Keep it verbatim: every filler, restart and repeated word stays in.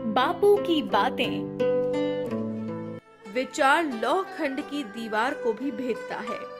बापू की बातें। विचार लौह खंड की दीवार को भी भेदता है।